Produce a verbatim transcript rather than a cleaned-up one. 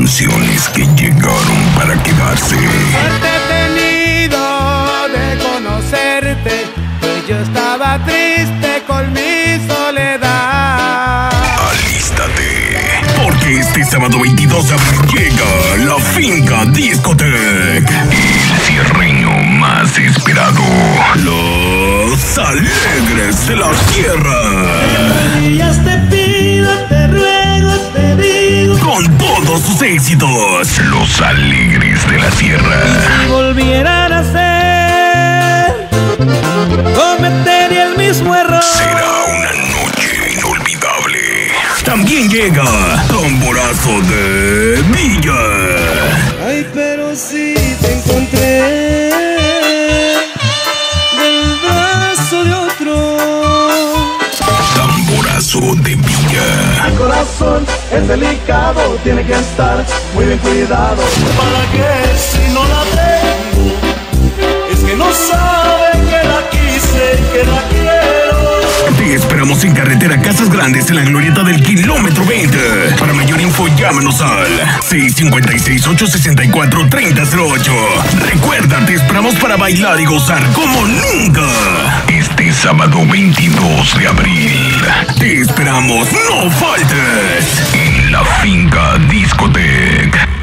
canciones que llegaron para quedarse. Suerte he tenido de conocerte, pues yo estaba triste con mi soledad. Alístate, porque este sábado veintidós de abril llega la Finca Discotec, el cierreño más esperado, los alegres de la tierra. Ellas te pido, te ruego, te digo, Con todos sus éxitos, los alegres de la tierra. si volvieran a ser, cometería el mismo error. Será una noche inolvidable. También llega Tamborazo de Villa. Ay, pero si te encontré del brazo de otro. Tamborazo de Villa. Mi corazón es delicado, tiene que estar muy bien cuidado. ¿Para qué si no la tengo? Es que no sabe que la quise, que la quiero. Te esperamos en Carretera Casas Grandes, en la glorieta del kilómetro veinte. Para mayor info, llámanos al seis cinco seis, ocho seis cuatro, tres cero cero ocho. Recuerda, te esperamos para bailar y gozar como nunca. Este sábado veintidós de abril. Te esperamos, no faltes. En la Finca Discotec.